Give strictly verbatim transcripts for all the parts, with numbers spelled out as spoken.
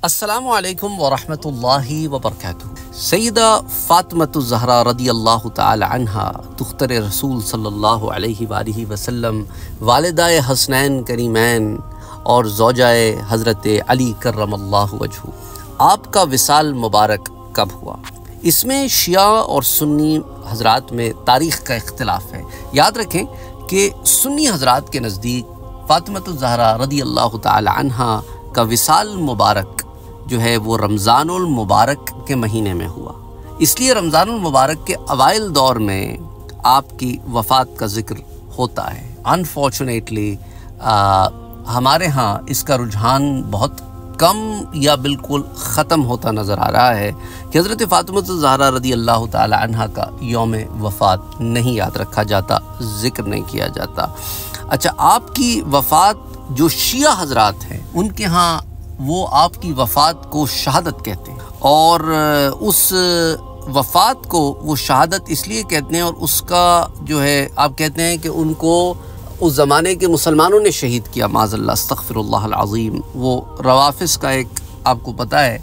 السلام علیکم ورحمۃ اللہ وبرکاتہ۔ سیدہ فاطمۃ الزہرا رضی اللہ تعالی عنہا دختر رسول صلی اللہ علیہ وآلہ وسلم، والدہ حسنین کریمین اور زوجہ حضرت علی کرم اللہ وجہہ، آپ کا وصال مبارک کب ہوا؟ اس میں شیعہ اور سنی حضرات میں تاریخ کا اختلاف ہے۔ یاد رکھیں کہ سنی حضرات کے نزدیک فاطمۃ الزہرا رضی اللہ تعالی عنہا کا وصال مبارک جو ہے وہ رمضان المبارک کے مہینے میں ہوا، اس لیے رمضان المبارک کے اوائل دور میں آپ کی وفات کا ذکر ہوتا ہے۔ انفارچونیٹلی ہمارے ہاں اس کا رجحان بہت کم یا بالکل ختم ہوتا نظر آ رہا ہے کہ حضرت فاطمۃ الزہرا رضی اللہ تعالی عنہا کا یوم وفات نہیں یاد رکھا جاتا، ذکر نہیں کیا جاتا۔ اچھا، آپ کی وفات جو شیعہ حضرات ہیں ان کے ہاں وہ آپ کی وفات کو شہادت کہتے ہیں، اور اس وفات کو وہ شہادت اس لیے کہتے ہیں، اور اس کا جو ہے آپ کہتے ہیں کہ ان کو اس زمانے کے مسلمانوں نے شہید کیا، معاذ اللہ، استغفر اللہ العظیم۔ وہ روافظ کا ایک آپ کو پتہ ہے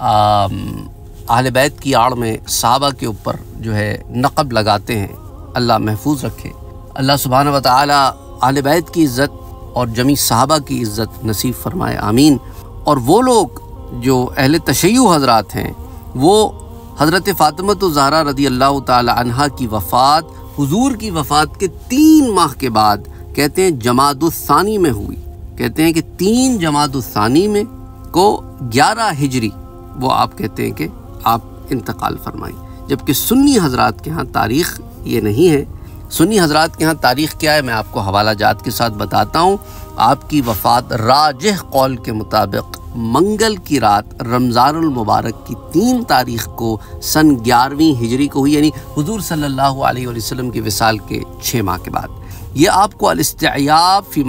اہل بیت کی آڑ میں صحابہ کے اوپر جو ہے نقب لگاتے ہیں، اللہ محفوظ رکھے۔ اللہ سبحانہ و تعالی اہل بیت کی عزت اور جمیع صحابہ کی عزت نصیب فرمائے، آمین۔ اور وہ لوگ جو اہل تشیع حضرات ہیں وہ حضرت فاطمۃ الزہرا رضی اللہ تعالی عنہا کی وفات حضور کی وفات کے تین ماہ کے بعد کہتے ہیں جمادی الثانی میں ہوئی، کہتے ہیں کہ تین جمادی الثانی میں کو گیارہ ہجری وہ آپ کہتے ہیں کہ آپ انتقال فرمائی، جبکہ سنی حضرات کے ہاں تاریخ یہ نہیں ہے۔ سنی حضرات کے ہاں تاریخ کیا ہے میں آپ کو حوالہ جات کے ساتھ بتاتا ہوں۔ آپ کی وفات راجح قول کے مطابق منگل کی رات رمضان المبارک کی تین تاریخ کو سن گیارہویں ہجری کو ہوئی، یعنی حضور صلی اللہ علیہ وسلم کے وصال کے چھ ماہ کے بعد۔ یہ آپ کو الاستعیاب فی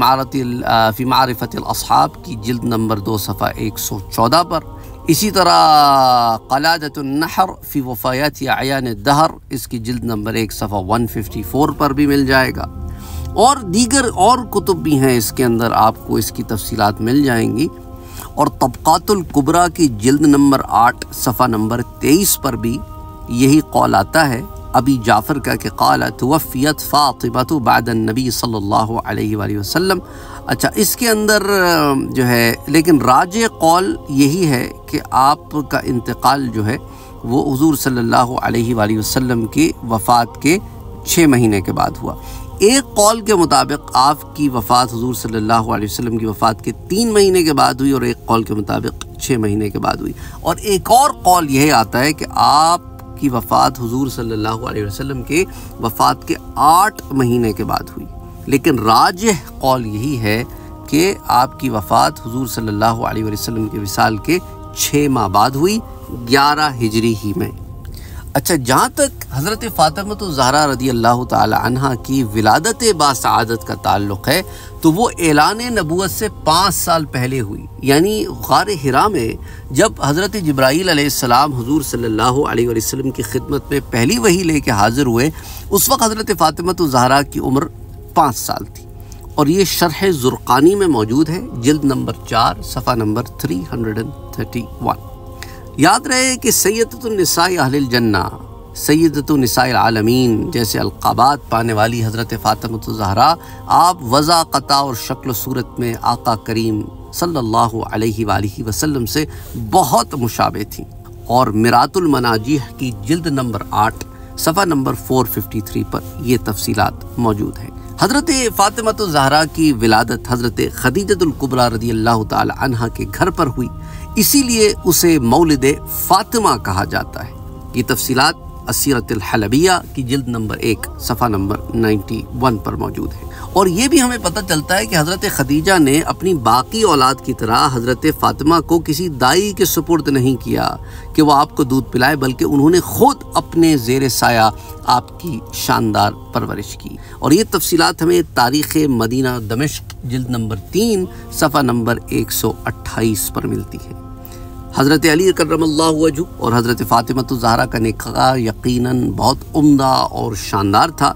فی معرفت الاصحاب کی جلد نمبر دو صفحہ ایک سو چودہ پر، اسی طرح قلادۃ النحر فی وفایات اعیان الدہر اس کی جلد نمبر ایک صفحہ ایک سو چون پر بھی مل جائے گا، اور دیگر اور کتب بھی ہیں اس کے اندر، آپ کو اس کی تفصیلات مل جائیں گی۔ اور طبقات الکبریٰ کی جلد نمبر آٹھ صفحہ نمبر تیئیس پر بھی یہی قول آتا ہے ابی جعفر کا کہ قال توفیت فاطمۃ بعد النبی صلی اللہ علیہ وآلہ وسلم۔ اچھا، اس کے اندر جو ہے لیکن راجع قول یہی ہے کہ آپ کا انتقال جو ہے وہ حضور صلی اللہ علیہ وآلہ وسلم کی وفات کے چھ مہینے کے بعد ہوا۔ ایک قول کے مطابق آپ کی وفات حضور صلی اللہ علیہ وسلم کی وفات کے تین مہینے کے بعد ہوئی، اور ایک قول کے مطابق چھ مہینے کے بعد ہوئی، اور ایک اور قول یہ آتا ہے کہ آپ کی وفات حضور صلی اللہ علیہ وسلم کے وفات کے آٹھ مہینے کے بعد ہوئی، لیکن راجح قول یہی ہے کہ آپ کی وفات حضور صلی اللہ علیہ وسلم کے وصال کے چھ ماہ بعد ہوئی، گیارہ ہجری ہی میں۔ اچھا، جہاں تک حضرت فاطمۃ الزہرا رضی اللہ تعالی عنہا کی ولادت باسعادت کا تعلق ہے تو وہ اعلان نبوت سے پانچ سال پہلے ہوئی، یعنی غار حرا میں جب حضرت جبرائیل علیہ السلام حضور صلی اللہ علیہ وسلم کی خدمت میں پہلی وحی لے کے حاضر ہوئے، اس وقت حضرت فاطمۃ الزہرا کی عمر پانچ سال تھی، اور یہ شرح زرقانی میں موجود ہے، جلد نمبر چار صفحہ نمبر تین سو اکتیس۔ یاد رہے کہ سیدۃ النساء اہل الجنہ، سیدۃ نساء العالمین جیسے القابات پانے والی حضرت فاطمۃ الزہرا آپ وضع قطع اور شکل و صورت میں آقا کریم صلی اللہ علیہ وآلہ وسلم سے بہت مشابہ تھیں، اور مرات المناجیح کی جلد نمبر آٹھ صفحہ نمبر چار سو ترپن پر یہ تفصیلات موجود ہیں۔ حضرت فاطمۃ الزہرا کی ولادت حضرت خدیجۃ الکبریٰ رضی اللہ تعالی عنہا کے گھر پر ہوئی، اسی لیے اسے مولد فاطمہ کہا جاتا ہے۔ یہ تفصیلات السیرۃ الحلبیہ کی جلد نمبر ایک صفحہ نمبر اکیانوے پر موجود ہے۔ اور یہ بھی ہمیں پتہ چلتا ہے کہ حضرت خدیجہ نے اپنی باقی اولاد کی طرح حضرت فاطمہ کو کسی دائی کے سپرد نہیں کیا کہ وہ آپ کو دودھ پلائے، بلکہ انہوں نے خود اپنے زیر سایہ آپ کی شاندار پرورش کی، اور یہ تفصیلات ہمیں تاریخ مدینہ دمشق جلد نمبر تین صفحہ نمبر ایک سو اٹھائیس پر ملتی ہے۔ حضرت علی کرم اللہ وجہہ اور حضرت فاطمۃ الزہرا کا نکاح یقیناً بہت عمدہ اور شاندار تھا،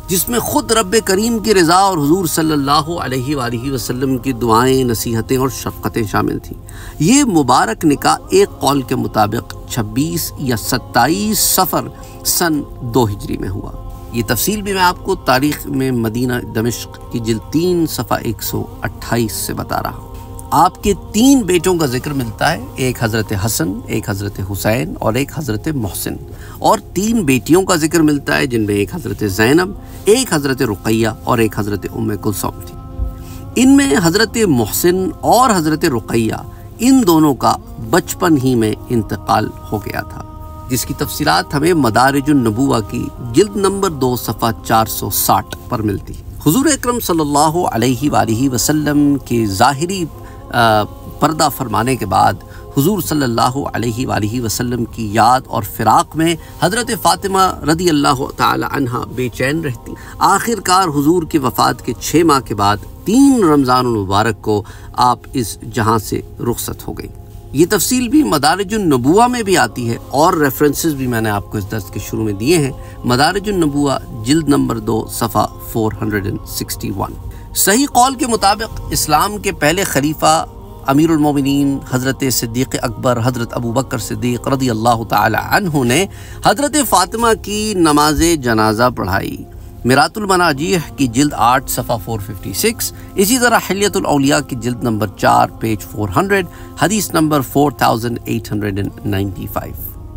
جس میں خود رب کریم کی رضا اور حضور صلی اللہ علیہ وآلہ وسلم کی دعائیں، نصیحتیں اور شفقتیں شامل تھیں۔ یہ مبارک نکاح ایک قول کے مطابق چھبیس یا ستائیس صفر سن دو ہجری میں ہوا۔ یہ تفصیل بھی میں آپ کو تاریخ میں مدینہ دمشق کی جلد تین صفحہ ایک سو اٹھائیس سے بتا رہا ہوں۔ آپ کے تین بیٹوں کا ذکر ملتا ہے، ایک حضرت حسن، ایک حضرت حسین اور ایک حضرت محسن، اور تین بیٹیوں کا ذکر ملتا ہے جن میں ایک حضرت زینب، ایک حضرت رقیہ اور ایک حضرت ام کلثوم تھی۔ ان میں حضرت محسن اور حضرت رقیہ ان دونوں کا بچپن ہی میں انتقال ہو گیا تھا، جس کی تفصیلات ہمیں مدارج النبوہ کی جلد نمبر دو صفحہ چار سو ساٹھ پر ملتی۔ حضور اکرم صلی اللہ علیہ وآلہ وسلم کے ظاہری پردہ فرمانے کے بعد حضور صلی اللہ علیہ وآلہ وسلم کی یاد اور فراق میں حضرت فاطمہ رضی اللہ تعالی عنہ بے چین رہتی۔ آخر کار حضور کی وفات کے چھ ماہ کے بعد تین رمضان المبارک کو آپ اس جہاں سے رخصت ہو گئی۔ یہ تفصیل بھی مدارج النبوہ میں بھی آتی ہے، اور ریفرنسز بھی میں نے آپ کو اس درس کے شروع میں دیے ہیں۔ مدارج النبوہ جلد نمبر دو صفحہ چار سو اکسٹھ۔ صحیح قول کے مطابق اسلام کے پہلے خلیفہ امیر المومنین حضرت صدیق اکبر حضرت ابو بکر صدیق رضی اللہ تعالی عنہ نے حضرت فاطمہ کی نماز جنازہ پڑھائی۔ میرات المناجیح کی جلد آٹھ صفحہ چار سو چھپن، اسی طرح حلیت الاولیاء کی جلد نمبر چار پیج چار سو، حدیث نمبر چار ہزار آٹھ سو پچانوے۔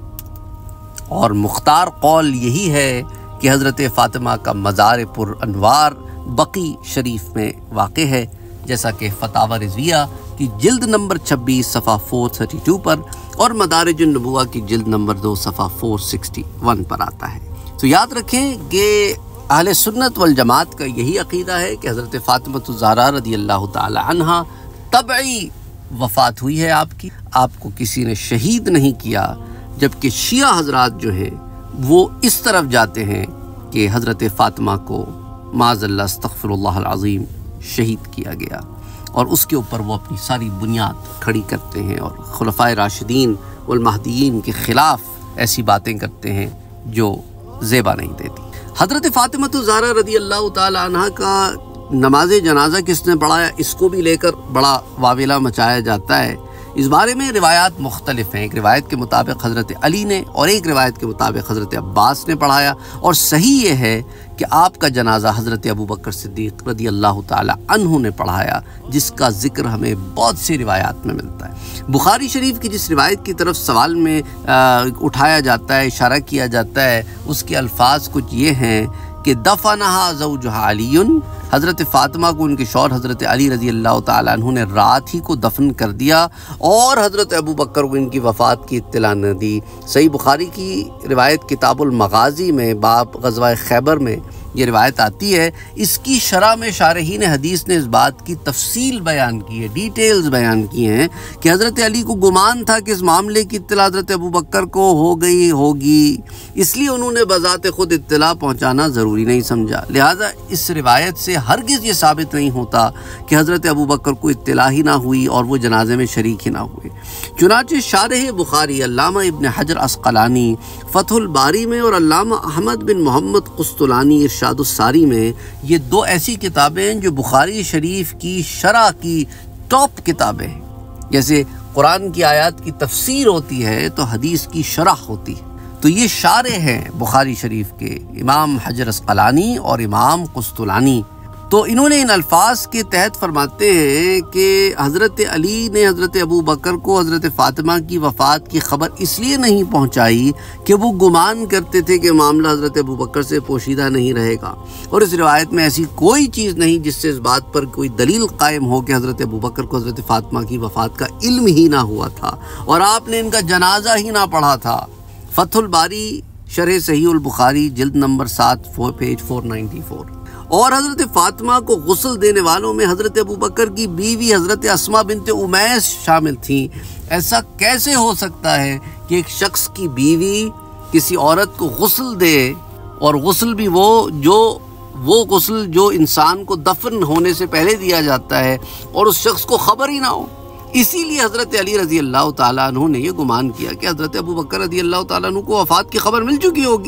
اور مختار قول یہی ہے کہ حضرت فاطمہ کا مزار پر انوار بقی شریف میں واقع ہے، جیسا کہ فتاوی رضویہ کی جلد نمبر چھبیس صفحہ چار سو بتیس پر اور مدارج النبوہ کی جلد نمبر دو صفحہ چار سو اکسٹھ پر آتا ہے۔ تو یاد رکھیں کہ اہل سنت والجماعت کا یہی عقیدہ ہے کہ حضرت فاطمہ الزہرا رضی اللہ تعالی عنہا طبعی وفات ہوئی ہے آپ کی، آپ کو کسی نے شہید نہیں کیا، جبکہ شیعہ حضرات جو ہیں وہ اس طرف جاتے ہیں کہ حضرت فاطمہ کو معاذ اللہ استغفر اللہ العظیم شہید کیا گیا، اور اس کے اوپر وہ اپنی ساری بنیاد کھڑی کرتے ہیں اور خلفائے راشدین والمہدیین کے خلاف ایسی باتیں کرتے ہیں جو زیبا نہیں دیتی۔ حضرت فاطمہ الزہرا رضی اللہ تعالی عنہ کا نماز جنازہ کس نے پڑھایا، اس کو بھی لے کر بڑا واویلا مچایا جاتا ہے۔ اس بارے میں روایات مختلف ہیں، ایک روایت کے مطابق حضرت علی نے اور ایک روایت کے مطابق حضرت عباس نے پڑھایا، اور صحیح یہ ہے کہ آپ کا جنازہ حضرت ابو بکر صدیق رضی اللہ تعالی عنہ نے پڑھایا، جس کا ذکر ہمیں بہت سی روایات میں ملتا ہے۔ بخاری شریف کی جس روایت کی طرف سوال میں اٹھایا جاتا ہے، اشارہ کیا جاتا ہے، اس کے الفاظ کچھ یہ ہیں کہ دفنہا زوجہا علی، حضرت فاطمہ کو ان کے شوہر حضرت علی رضی اللہ تعالیٰ عنہ نے رات ہی کو دفن کر دیا، اور حضرت ابو بکر کو ان کی وفات کی اطلاع نہ دی۔ صحیح بخاری کی روایت کتاب المغازی میں باب غزوہ خیبر میں یہ روایت آتی ہے۔ اس کی شرح میں شارحین حدیث نے اس بات کی تفصیل بیان کی ہے، ڈیٹیلز بیان کی ہیں کہ حضرت علی کو گمان تھا کہ اس معاملے کی اطلاع حضرت ابو بکر کو ہو گئی ہوگی، اس لیے انہوں نے بذات خود اطلاع پہنچانا ضروری نہیں سمجھا۔ لہٰذا اس روایت سے ہرگز یہ ثابت نہیں ہوتا کہ حضرت ابو بکر کو اطلاع ہی نہ ہوئی اور وہ جنازے میں شریک ہی نہ ہوئے۔ چنانچہ شارح بخاری علامہ ابن حجر عسقلانی فتح الباری میں اور علامہ احمد بن محمد قسطلانی ارشاد الساری میں، یہ دو ایسی کتابیں ہیں جو بخاری شریف کی شرح کی ٹاپ کتابیں ہیں۔ جیسے قرآن کی آیات کی تفسیر ہوتی ہے تو حدیث کی شرح ہوتی ہے، تو یہ شارح ہیں بخاری شریف کے امام حجر عسقلانی اور امام قسطلانی۔ تو انہوں نے ان الفاظ کے تحت فرماتے ہیں کہ حضرت علی نے حضرت ابو بکر کو حضرت فاطمہ کی وفات کی خبر اس لیے نہیں پہنچائی کہ وہ گمان کرتے تھے کہ معاملہ حضرت ابو بکر سے پوشیدہ نہیں رہے گا، اور اس روایت میں ایسی کوئی چیز نہیں جس سے اس بات پر کوئی دلیل قائم ہو کہ حضرت ابو بکر کو حضرت فاطمہ کی وفات کا علم ہی نہ ہوا تھا اور آپ نے ان کا جنازہ ہی نہ پڑھا تھا۔ فتح الباری شرح صحیح البخاری جلد نمبر سات پیج چار سو چورانوے۔ اور حضرت فاطمہ کو غسل دینے والوں میں حضرت ابو بکر کی بیوی حضرت اسماء بنت امیس شامل تھیں۔ ایسا کیسے ہو سکتا ہے کہ ایک شخص کی بیوی کسی عورت کو غسل دے، اور غسل بھی وہ جو وہ غسل جو انسان کو دفن ہونے سے پہلے دیا جاتا ہے، اور اس شخص کو خبر ہی نہ ہو؟ اسی لیے حضرت علی رضی اللہ تعالیٰ عنہ نے یہ گمان کیا کہ حضرت ابو بکر رضی اللہ تعالیٰ عنہ کو وفات کی خبر مل چکی ہوگی،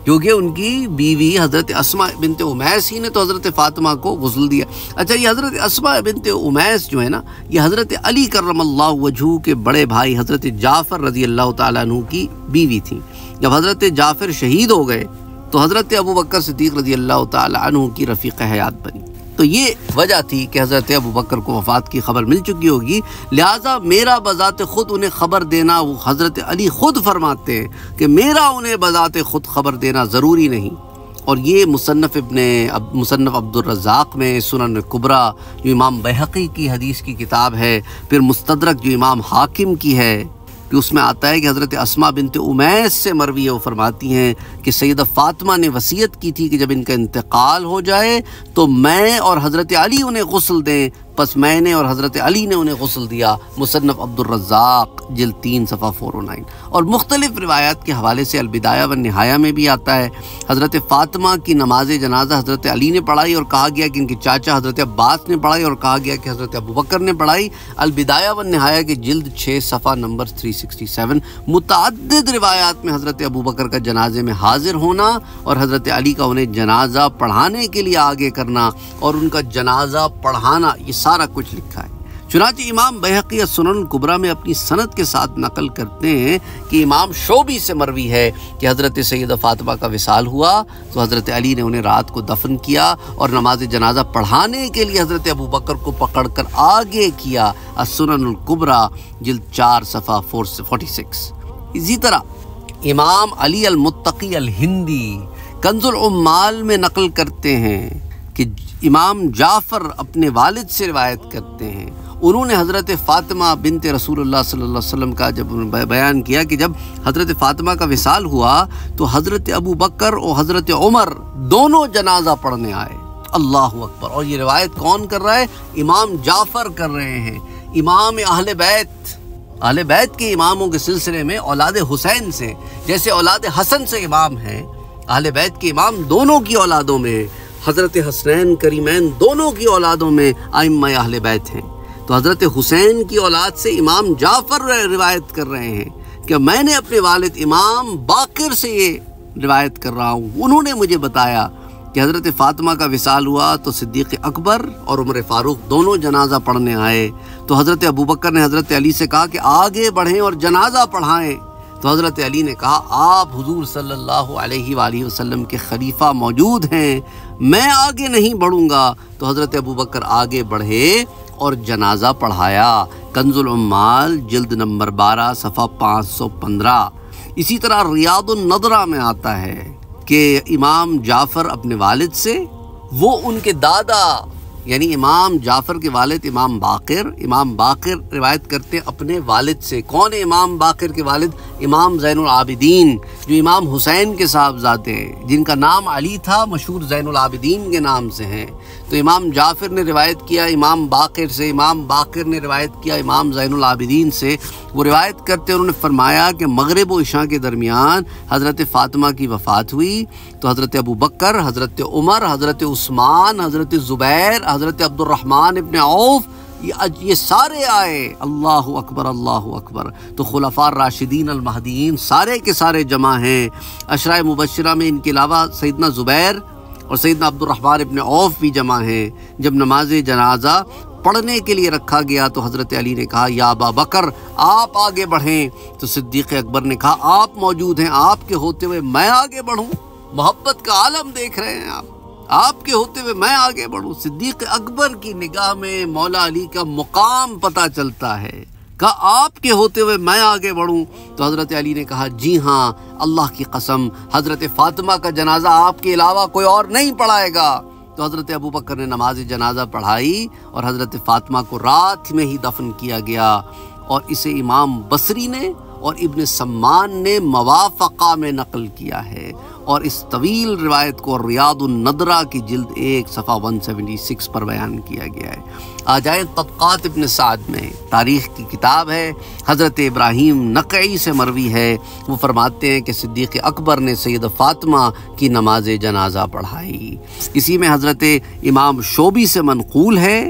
کیونکہ ان کی بیوی حضرت اسماء بنت امیس ہی نے تو حضرت فاطمہ کو غسل دیا۔ اچھا یہ حضرت اسماء بنت امیس جو ہے نا، یہ حضرت علی کرم اللہ وجہہ کے بڑے بھائی حضرت جعفر رضی اللہ تعالیٰ عنہ کی بیوی تھیں۔ جب حضرت جعفر شہید ہو گئے تو حضرت ابوبکر صدیق رضی اللہ تعالیٰ عنہ کی رفیق حیات بنی۔ تو یہ وجہ تھی کہ حضرت ابوبکر کو وفات کی خبر مل چکی ہوگی، لہٰذا میرا بذات خود انہیں خبر دینا، وہ حضرت علی خود فرماتے ہیں کہ میرا انہیں بذات خود خبر دینا ضروری نہیں۔ اور یہ مصنف ابن مصنف عبد الرزاق میں، سنن کبریٰ جو امام بیہقی کی حدیث کی کتاب ہے، پھر مستدرک جو امام حاکم کی ہے، کہ اس میں آتا ہے کہ حضرت اسماء بنت امیس سے مروی ہے، وہ فرماتی ہیں کہ سیدہ فاطمہ نے وصیت کی تھی کہ جب ان کا انتقال ہو جائے تو میں اور حضرت علی انہیں غسل دیں، پس میں نے اور حضرت علی نے انہیں غسل دیا۔ مصنف عبد الرزاق جلد تین صفحہ چار سو نو۔ اور مختلف روایات کے حوالے سے البدایہ والنہایہ میں بھی آتا ہے، حضرت فاطمہ کی نماز جنازہ حضرت علی نے پڑھائی اور کہا گیا کہ ان کے چاچا حضرت عباس نے پڑھائی، اور کہا گیا کہ حضرت ابوبکر نے پڑھائی۔ البدایہ والنہایہ کے جلد چھ صفحہ نمبر تین سو سڑسٹھ۔ متعدد روایات میں حضرت ابوبکر کا جنازے میں حاضر ہونا اور حضرت علی کا انہیں جنازہ پڑھانے کے لیے آگے کرنا اور ان کا جنازہ پڑھانا، یہ سارا کچھ لکھا ہے۔ چنانچہ امام بیہقی سنن الکبریٰ میں اپنی سند کے ساتھ نقل کرتے ہیں کہ امام شعبی سے مروی ہے کہ حضرت سیدہ فاطمہ کا وصال ہوا تو حضرت علی نے انہیں رات کو دفن کیا اور نماز جنازہ پڑھانے کے لیے حضرت ابوبکر کو پکڑ کر آگے کیا۔ السنن الکبریٰ جلد چار صفحہ چھیالیس۔ اسی طرح امام علی المتقی الہندی کنز العمال میں نقل کرتے ہیں کہ امام جعفر اپنے والد سے روایت کرتے ہیں، انہوں نے حضرت فاطمہ بنت رسول اللہ صلی اللہ علیہ وسلم کا جب بیان کیا کہ جب حضرت فاطمہ کا وصال ہوا تو حضرت ابوبکر اور حضرت عمر دونوں جنازہ پڑھنے آئے۔ اللہ اکبر! اور یہ روایت کون کر رہا ہے؟ امام جعفر کر رہے ہیں، امام اہل بیت اہل بیت کے اماموں کے سلسلے میں اولاد حسین سے، جیسے اولاد حسن سے امام ہیں، اہل بیت کے امام دونوں کی اولادوں میں، حضرت حسنین کریمین دونوں کی اولادوں میں ائمہ اہل بیت ہیں۔ تو حضرت حسین کی اولاد سے امام جعفر روایت کر رہے ہیں کہ میں نے اپنے والد امام باقر سے یہ روایت کر رہا ہوں، انہوں نے مجھے بتایا کہ حضرت فاطمہ کا وصال ہوا تو صدیق اکبر اور عمر فاروق دونوں جنازہ پڑھنے آئے، تو حضرت ابوبکر نے حضرت علی سے کہا کہ آگے بڑھیں اور جنازہ پڑھائیں، تو حضرت علی نے کہا آپ حضور صلی اللہ علیہ وآلہ وسلم کے خلیفہ موجود ہیں، میں آگے نہیں بڑھوں گا، تو حضرت ابوبکر آگے بڑھے اور جنازہ پڑھایا۔ کنز العمال جلد نمبر بارہ صفحہ پانچ سو پندرہ۔ اسی طرح ریاض النظرہ میں آتا ہے کہ امام جعفر اپنے والد سے، وہ ان کے دادا یعنی امام جعفر کے والد امام باقر امام باقر روایت کرتے اپنے والد سے۔ کون ہے امام باقر کے والد؟ امام زین العابدین جو امام حسین کے صاحبزادے ہیں، جن کا نام علی تھا، مشہور زین العابدین کے نام سے ہیں۔ تو امام جعفر نے روایت کیا امام باقر سے، امام باقر نے روایت کیا امام زین العابدین سے۔ وہ روایت کرتے انہوں نے فرمایا کہ مغرب و عشاء کے درمیان حضرت فاطمہ کی وفات ہوئی تو حضرت ابوبکر، حضرت عمر، حضرت عثمان، حضرت زبیر، حضرت عبد الرحمن ابن عوف، یہ سارے آئے۔ اللہ اکبر اللہ اکبر! تو خلفاء راشدین المہدیین سارے کے سارے جمع ہیں۔ عشرہ مبشرہ میں ان کے علاوہ سیدنا زبیر اور سیدنا عبد الرحمن ابن عوف بھی جمع ہیں۔ جب نماز جنازہ پڑھنے کے لیے رکھا گیا تو حضرت علی نے کہا یا ابا بکر آپ آگے بڑھیں، تو صدیق اکبر نے کہا آپ موجود ہیں، آپ کے ہوتے ہوئے میں آگے بڑھوں؟ محبت کا عالم دیکھ رہے ہیں آپ، آپ کے ہوتے ہوئے میں آگے بڑھوں؟ صدیق اکبر کی نگاہ میں مولا علی کا مقام پتہ چلتا ہے، کہا آپ کے ہوتے ہوئے میں آگے بڑھوں؟ تو حضرت علی نے کہا جی ہاں، اللہ کی قسم حضرت فاطمہ کا جنازہ آپ کے علاوہ کوئی اور نہیں پڑھائے گا۔ تو حضرت ابوبکر نے نماز جنازہ پڑھائی اور حضرت فاطمہ کو رات میں ہی دفن کیا گیا، اور اسے امام بصری نے اور ابن سمان نے موافقہ میں نقل کیا ہے، اور اس طویل روایت کو ریاض النظرہ کی جلد ایک صفحہ ایک سو چھہتر پر بیان کیا گیا ہے۔ آ جائیں طبقات ابن سعد میں، تاریخ کی کتاب ہے، حضرت ابراہیم نقعی سے مروی ہے، وہ فرماتے ہیں کہ صدیق اکبر نے سید فاطمہ کی نماز جنازہ پڑھائی۔ اسی میں حضرت امام شعبی سے منقول ہے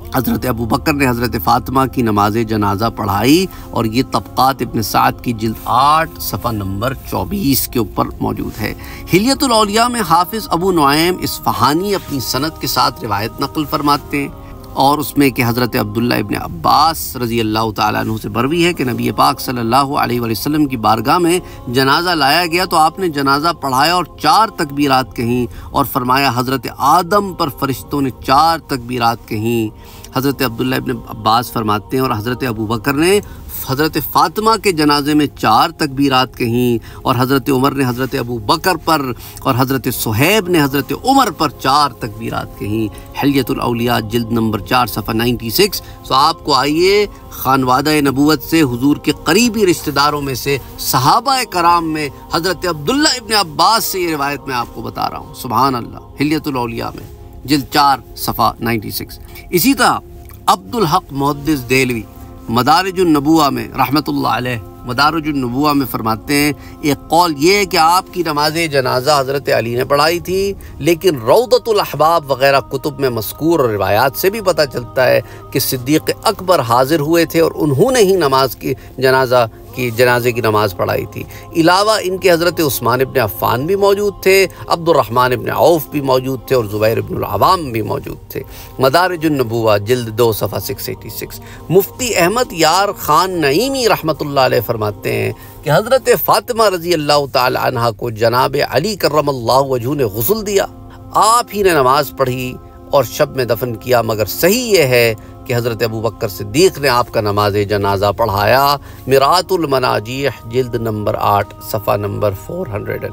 حضرت ابو بکر نے حضرت فاطمہ کی نماز جنازہ پڑھائی، اور یہ طبقات ابن سعد کی جلد آٹھ صفحہ نمبر چوبیس کے اوپر موجود ہے۔ حلیۃ الاولیاء میں حافظ ابو نعیم اصفہانی اپنی سند کے ساتھ روایت نقل فرماتے ہیں، اور اس میں کہ حضرت عبداللہ ابن عباس رضی اللہ تعالیٰ عنہ سے مروی ہے کہ نبی پاک صلی اللہ علیہ وآلہ وسلم کی بارگاہ میں جنازہ لایا گیا تو آپ نے جنازہ پڑھایا اور چار تکبیرات کہیں، اور فرمایا حضرت آدم پر فرشتوں نے چار تکبیرات کہیں۔ حضرت عبداللہ ابن عباس فرماتے ہیں اور حضرت ابو بکر نے حضرت فاطمہ کے جنازے میں چار تکبیرات کہیں، اور حضرت عمر نے حضرت ابو بکر پر اور حضرت صہیب نے حضرت عمر پر چار تکبیرات کہیں۔ حلیۃ الاولیاء جلد نمبر چار صفحہ نائنٹی سکس۔ تو آپ کو آئیے خانوادہ نبوت سے حضور کے قریبی رشتہ داروں میں سے صحابہ کرام میں حضرت عبداللہ ابن عباس سے یہ روایت میں آپ کو بتا رہا ہوں، سبحان اللہ، حلیۃ الاولیاء میں جلد چار صفحہ نائنٹی سکس۔ اسی طرح عبد الحق محدث دہلوی مدارج النبوہ میں رحمۃ اللہ علیہ مدارج النبوہ میں فرماتے ہیں، ایک قول یہ ہے کہ آپ کی نماز جنازہ حضرت علی نے پڑھائی تھی، لیکن روضۃ الاحباب وغیرہ کتب میں مذکور اور روایات سے بھی پتہ چلتا ہے کہ صدیق اکبر حاضر ہوئے تھے اور انہوں نے ہی نماز کی جنازہ کی جنازے کی نماز پڑھائی تھی۔ علاوہ ان کے حضرت عثمان ابن عفان بھی موجود تھے، عبد الرحمن ابن عوف بھی موجود تھے، اور زبیر ابن العوام بھی موجود تھے۔ مدارج النبوہ جلد دو صفحہ سکس ایٹی سکس۔ مفتی احمد یار خان نعیمی رحمۃ اللہ علیہ فرماتے ہیں کہ حضرت فاطمہ رضی اللہ تعالی عنہا کو جناب علی کرم اللہ وجہہ نے غسل دیا، آپ ہی نے نماز پڑھی اور شب میں دفن کیا، مگر صحیح یہ ہے کہ حضرت ابو بکر صدیق نے آپ کا نماز جنازہ پڑھایا۔ مرآت المناجیح جلد نمبر آٹھ صفحہ نمبر چار سو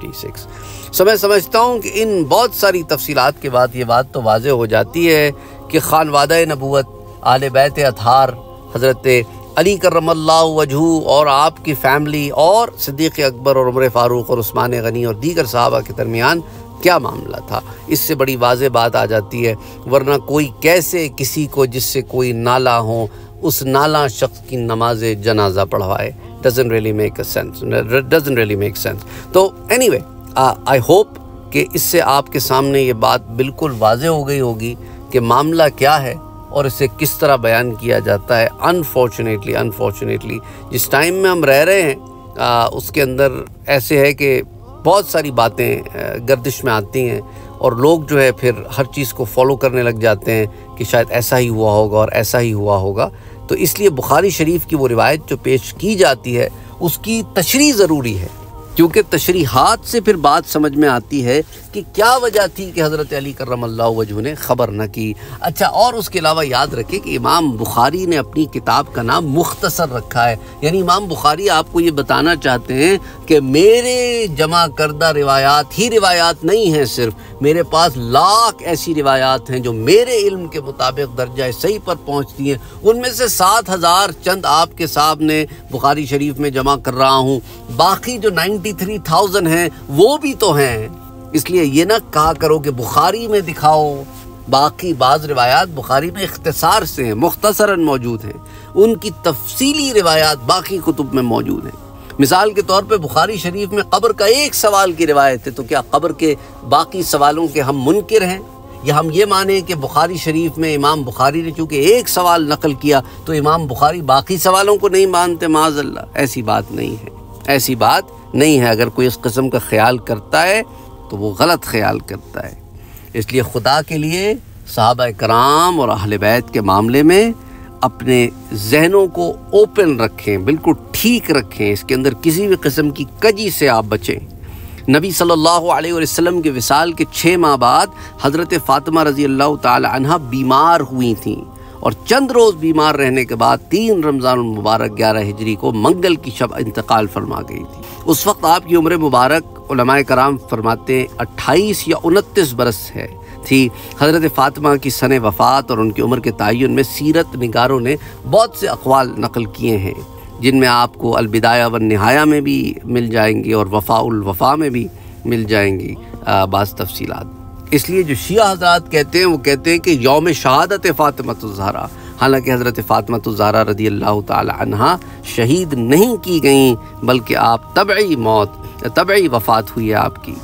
چھپن۔ سو میں سمجھتا ہوں کہ ان بہت ساری تفصیلات کے بعد یہ بات تو واضح ہو جاتی ہے کہ خانوادہ نبوت، آل بیت اطہار، حضرت علی کرم اللہ وجہہ اور آپ کی فیملی اور صدیق اکبر اور عمر فاروق اور عثمان غنی اور دیگر صحابہ کے درمیان کیا معاملہ تھا۔ اس سے بڑی واضح بات آ جاتی ہے، ورنہ کوئی کیسے کسی کو جس سے کوئی نالا ہو اس نالا شخص کی نماز جنازہ پڑھوائے۔ doesn't really make a sense doesn't really make sense تو anyway I hope کہ اس سے آپ کے سامنے یہ بات بالکل واضح ہو گئی ہوگی کہ معاملہ کیا ہے اور اسے کس طرح بیان کیا جاتا ہے۔ انفارچونیٹلی انفارچونیٹلی جس ٹائم میں ہم رہ رہے ہیں آ, اس کے اندر ایسے ہے کہ بہت ساری باتیں گردش میں آتی ہیں، اور لوگ جو ہے پھر ہر چیز کو فالو کرنے لگ جاتے ہیں کہ شاید ایسا ہی ہوا ہوگا اور ایسا ہی ہوا ہوگا۔ تو اس لیے بخاری شریف کی وہ روایت جو پیش کی جاتی ہے اس کی تشریح ضروری ہے، کیونکہ تشریحات سے پھر بات سمجھ میں آتی ہے کہ کیا وجہ تھی کہ حضرت علی کرم اللہ وجہہ نے خبر نہ کی۔ اچھا، اور اس کے علاوہ یاد رکھیں کہ امام بخاری نے اپنی کتاب کا نام مختصر رکھا ہے، یعنی امام بخاری آپ کو یہ بتانا چاہتے ہیں کہ میرے جمع کردہ روایات ہی روایات نہیں ہیں، صرف میرے پاس لاکھ ایسی روایات ہیں جو میرے علم کے مطابق درجہ صحیح پر پہنچتی ہیں، ان میں سے سات ہزار چند آپ کے سامنے بخاری شریف میں جمع کر رہا ہوں، باقی جو نائنٹی تھری تھاؤزنڈ ہیں وہ بھی تو ہیں۔ اس لیے یہ نہ کہا کرو کہ بخاری میں دکھاؤ، باقی بعض روایات بخاری میں اختصار سے ہیں، مختصراً موجود ہیں، ان کی تفصیلی روایات باقی کتب میں موجود ہیں۔ مثال کے طور پہ بخاری شریف میں قبر کا ایک سوال کی روایت ہے، تو کیا قبر کے باقی سوالوں کے ہم منکر ہیں؟ یا ہم یہ مانیں کہ بخاری شریف میں امام بخاری نے چونکہ ایک سوال نقل کیا تو امام بخاری باقی سوالوں کو نہیں مانتے؟ معاذ اللہ، ایسی بات نہیں ہے، ایسی بات نہیں ہے۔ اگر کوئی اس قسم کا خیال کرتا ہے تو وہ غلط خیال کرتا ہے۔ اس لیے خدا کے لیے صحابہ کرام اور اہل بیت کے معاملے میں اپنے ذہنوں کو اوپن رکھیں، بالکل ٹھیک رکھیں، اس کے اندر کسی بھی قسم کی کجی سے آپ بچیں۔ نبی صلی اللہ علیہ وسلم کے وصال کے چھ ماہ بعد حضرت فاطمہ رضی اللہ تعالی عنہ بیمار ہوئی تھیں، اور چند روز بیمار رہنے کے بعد تین رمضان المبارک گیارہ ہجری کو منگل کی شب انتقال فرما گئی تھی۔ اس وقت آپ کی عمر مبارک علماء کرام فرماتے ہیں اٹھائیس یا انتیس برس ہے تھی۔ حضرت فاطمہ کی سن وفات اور ان کی عمر کے تعین میں سیرت نگاروں نے بہت سے اقوال نقل کیے ہیں، جن میں آپ کو البدایہ والنہایہ میں بھی مل جائیں گی اور وفاء الوفا میں بھی مل جائیں گی بعض تفصیلات۔ اس لیے جو شیعہ حضرات کہتے ہیں وہ کہتے ہیں کہ یوم شہادت فاطمہ الزہرا، حالانکہ حضرت فاطمہ الزہرا رضی اللہ تعالی عنہا شہید نہیں کی گئیں، بلکہ آپ طبعی موت طبعی وفات ہوئی ہے آپ کی۔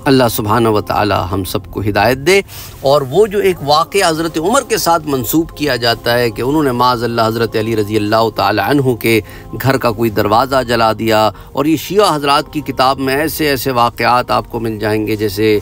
اللہ سبحانہ و تعالی ہم سب کو ہدایت دے۔ اور وہ جو ایک واقعہ حضرت عمر کے ساتھ منسوب کیا جاتا ہے کہ انہوں نے معاذ اللہ حضرت علی رضی اللہ تعالی عنہ کے گھر کا کوئی دروازہ جلا دیا، اور یہ شیعہ حضرات کی کتاب میں ایسے ایسے واقعات آپ کو مل جائیں گے، جیسے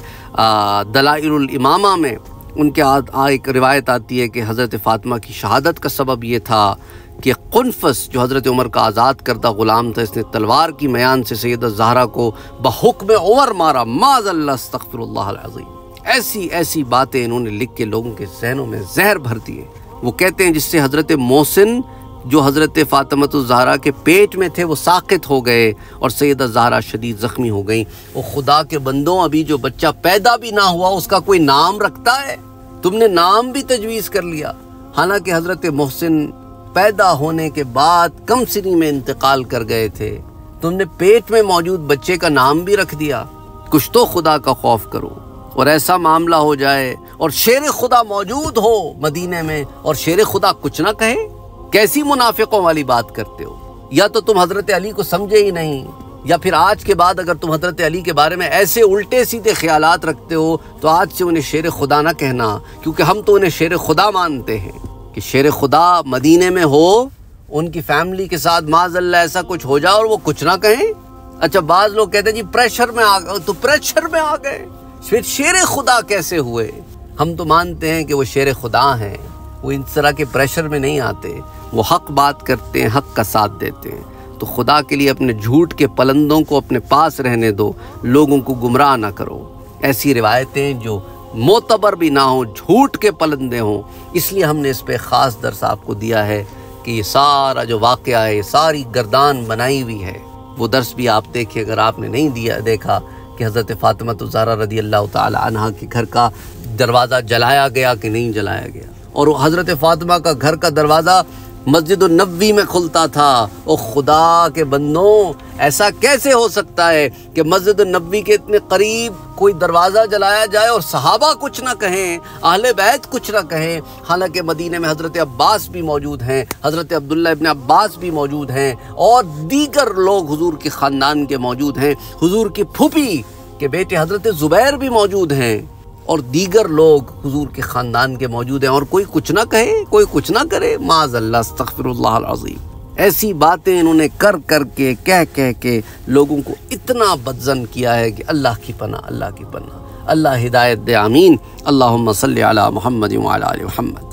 دلائل الامامہ میں ان کے ایک روایت آتی ہے کہ حضرت فاطمہ کی شہادت کا سبب یہ تھا کہ قنفس جو حضرت عمر کا آزاد کردہ غلام تھا، اس نے تلوار کی میان سے سیدہ زہرا کو بحکم عمر مارا، معاذ اللہ استغفر اللہ العظیم۔ ایسی ایسی باتیں انہوں نے لکھ کے لوگوں کے ذہنوں میں زہر بھر دیے۔ وہ کہتے ہیں جس سے حضرت محسن جو حضرت فاطمۃ الزہرا کے پیٹ میں تھے وہ ساقط ہو گئے اور سیدہ زہرا شدید زخمی ہو گئیں۔ وہ خدا کے بندوں، ابھی جو بچہ پیدا بھی نہ ہوا اس کا کوئی نام رکھتا ہے؟ تم نے نام بھی تجویز کر لیا، حالانکہ حضرت محسن پیدا ہونے کے بعد کم سنی میں انتقال کر گئے تھے، تم نے پیٹ میں موجود بچے کا نام بھی رکھ دیا۔ کچھ تو خدا کا خوف کرو۔ اور ایسا معاملہ ہو جائے اور شیر خدا موجود ہو مدینے میں اور شیر خدا کچھ نہ کہے، کیسی منافقوں والی بات کرتے ہو؟ یا تو تم حضرت علی کو سمجھے ہی نہیں، یا پھر آج کے بعد اگر تم حضرت علی کے بارے میں ایسے الٹے سیدھے خیالات رکھتے ہو تو آج سے انہیں شیر خدا نہ کہنا، کیونکہ ہم تو انہیں شیر خدا مانتے ہیں کہ شیر خدا مدینے میں ہو، ان کی فیملی کے ساتھ معاذ اللہ ایسا کچھ ہو جائے اور وہ کچھ نہ کہیں۔ اچھا بعض لوگ کہتے ہیں جی پریشر میں آ گئے، تو پریشر میں آ گئے، پھر شیر خدا کیسے ہوئے؟ ہم تو مانتے ہیں کہ وہ شیر خدا ہیں، وہ اس طرح کے پریشر میں نہیں آتے، وہ حق بات کرتے ہیں، حق کا ساتھ دیتے ہیں۔ تو خدا کے لیے اپنے جھوٹ کے پلندوں کو اپنے پاس رہنے دو، لوگوں کو گمراہ نہ کرو۔ ایسی روایتیں جو معتبر بھی نہ ہوں، جھوٹ کے پلندے ہوں، اس لیے ہم نے اس پہ خاص درس آپ کو دیا ہے کہ یہ سارا جو واقعہ ہے، یہ ساری گردان بنائی ہوئی ہے۔ وہ درس بھی آپ دیکھیں اگر آپ نے نہیں دیا دیکھا کہ حضرت فاطمہ الزہرا رضی اللہ تعالی عنہ کے گھر کا دروازہ جلایا گیا کہ نہیں جلایا گیا، اور وہ حضرت فاطمہ کا گھر کا دروازہ مسجد النبوی میں کھلتا تھا۔ او خدا کے بندوں، ایسا کیسے ہو سکتا ہے کہ مسجد النبوی کے اتنے قریب کوئی دروازہ جلایا جائے اور صحابہ کچھ نہ کہیں، اہل بیت کچھ نہ کہیں، حالانکہ مدینے میں حضرت عباس بھی موجود ہیں، حضرت عبداللہ ابن عباس بھی موجود ہیں، اور دیگر لوگ حضور کے خاندان کے موجود ہیں، حضور کی پھوپھی کے بیٹے حضرت زبیر بھی موجود ہیں، اور دیگر لوگ حضور کے خاندان کے موجود ہیں، اور کوئی کچھ نہ کہے، کوئی کچھ نہ کرے، معاذ اللہ استغفر اللہ العظیم۔ ایسی باتیں انہوں نے کر کر کے کہہ کہہ کے لوگوں کو اتنا بدظن کیا ہے کہ اللہ کی پناہ، اللہ کی پناہ، اللہ ہدایت دے، آمین۔ اللہم صلی علی محمد وعلی آل محمد۔